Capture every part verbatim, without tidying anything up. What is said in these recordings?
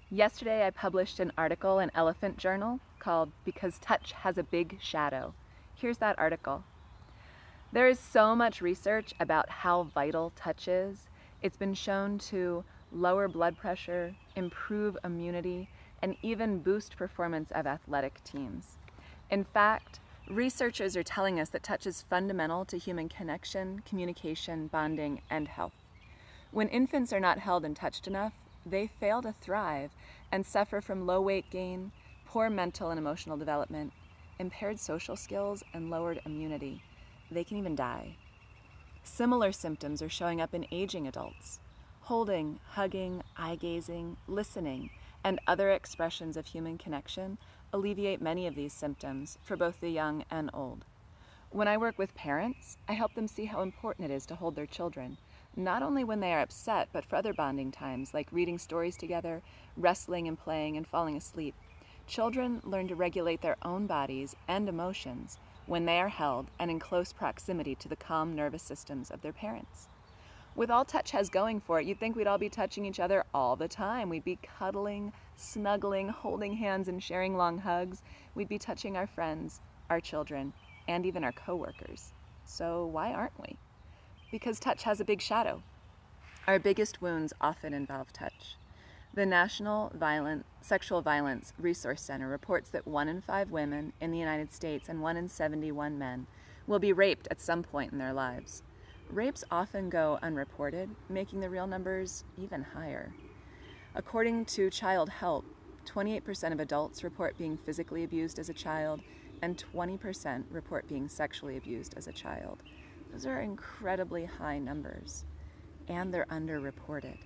Yesterday I published an article in Elephant Journal called "Because Touch Has a Big Shadow." Here's that article. There is so much research about how vital touch is. It's been shown to lower blood pressure, improve immunity, and even boost performance of athletic teams. In fact, researchers are telling us that touch is fundamental to human connection, communication, bonding, and health. When infants are not held and touched enough, they fail to thrive and suffer from low weight gain, poor mental and emotional development, impaired social skills, and lowered immunity. They can even die. Similar symptoms are showing up in aging adults. Holding, hugging, eye-gazing, listening, and other expressions of human connection alleviate many of these symptoms for both the young and old. When I work with parents, I help them see how important it is to hold their children, not only when they are upset, but for other bonding times like reading stories together, wrestling and playing, and falling asleep. Children learn to regulate their own bodies and emotions when they are held and in close proximity to the calm nervous systems of their parents. With all touch has going for it, you'd think we'd all be touching each other all the time. We'd be cuddling, snuggling, holding hands, and sharing long hugs. We'd be touching our friends, our children, and even our coworkers. So why aren't we? Because touch has a big shadow. Our biggest wounds often involve touch. The National Violent, Sexual Violence Resource Center reports that one in five women in the United States and one in seventy-one men will be raped at some point in their lives. Rapes often go unreported, making the real numbers even higher. According to Child Help, twenty-eight percent of adults report being physically abused as a child, and twenty percent report being sexually abused as a child. Those are incredibly high numbers, and they're underreported.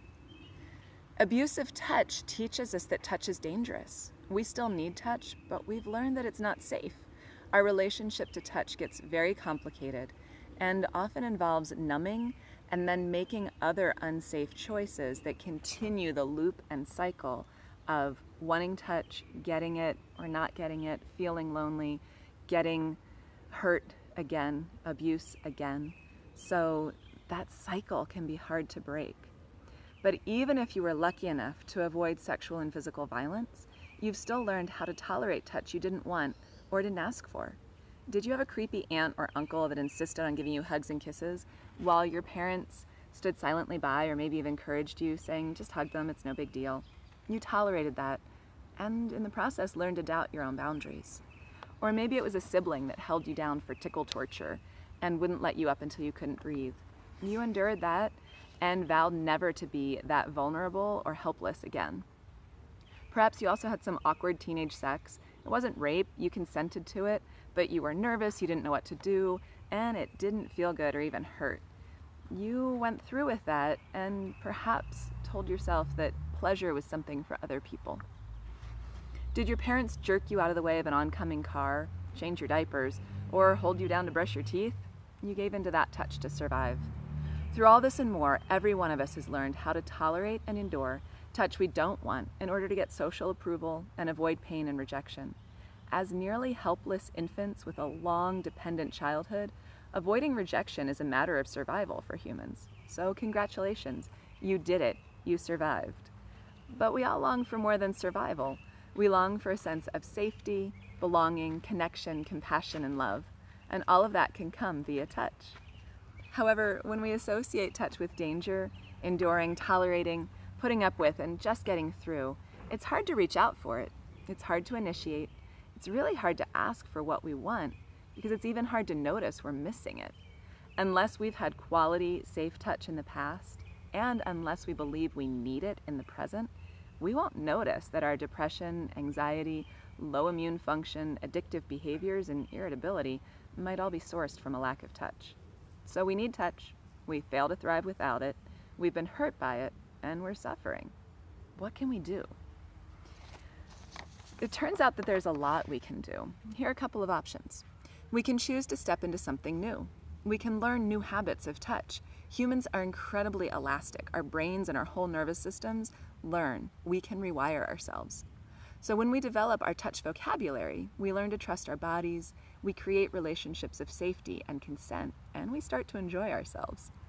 Abusive touch teaches us that touch is dangerous. We still need touch, but we've learned that it's not safe. Our relationship to touch gets very complicated and often involves numbing and then making other unsafe choices that continue the loop and cycle of wanting touch, getting it or not getting it, feeling lonely, getting hurt again, abuse again. So that cycle can be hard to break. But even if you were lucky enough to avoid sexual and physical violence, you've still learned how to tolerate touch you didn't want or didn't ask for. Did you have a creepy aunt or uncle that insisted on giving you hugs and kisses while your parents stood silently by or maybe even encouraged you, saying, just hug them, it's no big deal? You tolerated that and in the process learned to doubt your own boundaries. Or maybe it was a sibling that held you down for tickle torture and wouldn't let you up until you couldn't breathe. You endured that and vowed never to be that vulnerable or helpless again. Perhaps you also had some awkward teenage sex. It wasn't rape, you consented to it, but you were nervous, you didn't know what to do, and it didn't feel good or even hurt. You went through with that and perhaps told yourself that pleasure was something for other people. Did your parents jerk you out of the way of an oncoming car, change your diapers, or hold you down to brush your teeth? You gave into that touch to survive. Through all this and more, every one of us has learned how to tolerate and endure touch we don't want in order to get social approval and avoid pain and rejection. As nearly helpless infants with a long, dependent childhood, avoiding rejection is a matter of survival for humans. So congratulations, you did it, you survived. But we all long for more than survival. We long for a sense of safety, belonging, connection, compassion, and love. And all of that can come via touch. However, when we associate touch with danger, enduring, tolerating, putting up with, and just getting through, it's hard to reach out for it. It's hard to initiate. It's really hard to ask for what we want because it's even hard to notice we're missing it. Unless we've had quality, safe touch in the past, and unless we believe we need it in the present, we won't notice that our depression, anxiety, low immune function, addictive behaviors, and irritability might all be sourced from a lack of touch. So we need touch. We fail to thrive without it. We've been hurt by it, and we're suffering. What can we do? It turns out that there's a lot we can do. Here are a couple of options. We can choose to step into something new. We can learn new habits of touch. Humans are incredibly elastic. Our brains and our whole nervous systems learn. We can rewire ourselves. So when we develop our touch vocabulary, we learn to trust our bodies, we create relationships of safety and consent, and we start to enjoy ourselves.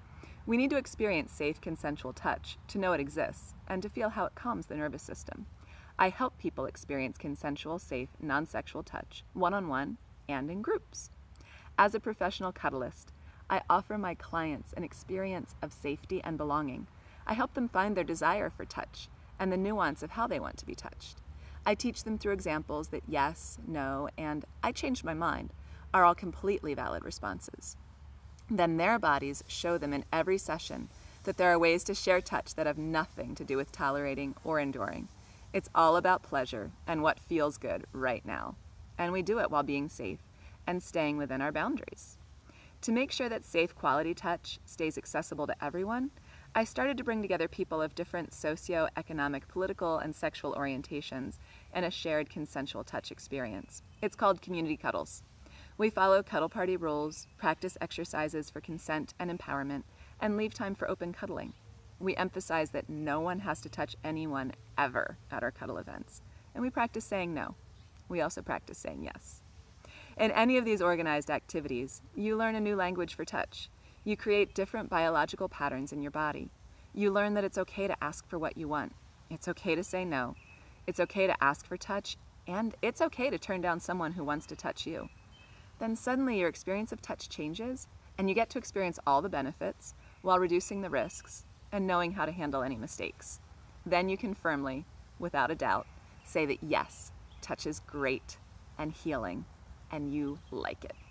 We need to experience safe, consensual touch to know it exists and to feel how it calms the nervous system. I help people experience consensual, safe, non-sexual touch, one-on-one and in groups. As a professional cuddlist, I offer my clients an experience of safety and belonging. I help them find their desire for touch and the nuance of how they want to be touched. I teach them through examples that yes, no, and I changed my mind are all completely valid responses. Then their bodies show them in every session that there are ways to share touch that have nothing to do with tolerating or enduring. It's all about pleasure and what feels good right now. And we do it while being safe and staying within our boundaries. To make sure that safe quality touch stays accessible to everyone, I started to bring together people of different socio-economic, political, and sexual orientations in a shared consensual touch experience. It's called Community Cuddles. We follow cuddle party rules, practice exercises for consent and empowerment, and leave time for open cuddling. We emphasize that no one has to touch anyone ever at our cuddle events, and we practice saying no. We also practice saying yes. In any of these organized activities, you learn a new language for touch. You create different biological patterns in your body. You learn that it's okay to ask for what you want. It's okay to say no. It's okay to ask for touch, and it's okay to turn down someone who wants to touch you. Then suddenly your experience of touch changes, and you get to experience all the benefits while reducing the risks and knowing how to handle any mistakes. Then you can firmly, without a doubt, say that yes, touch is great and healing, and you like it.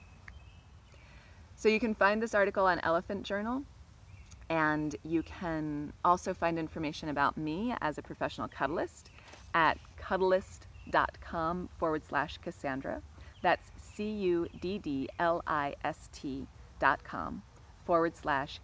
So you can find this article on Elephant Journal, and you can also find information about me as a professional cuddlist at cuddlist.com forward slash Kassandra. That's C-U-D-D-L-I-S-T dot com forward slash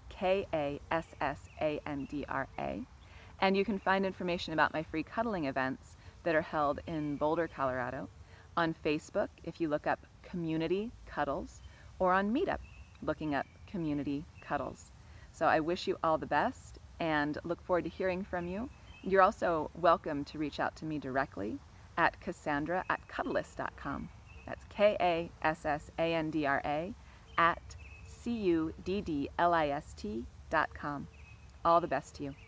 K-A-S-S-A-N-D-R-A. And you can find information about my free cuddling events that are held in Boulder, Colorado, on Facebook if you look up Community Cuddles, or on Meetup looking up Community Cuddles. So I wish you all the best and look forward to hearing from you. You're also welcome to reach out to me directly at Kassandra at Cuddlist dot com. That's K A S S A N D R A at C U D D L I S T dot com. All the best to you.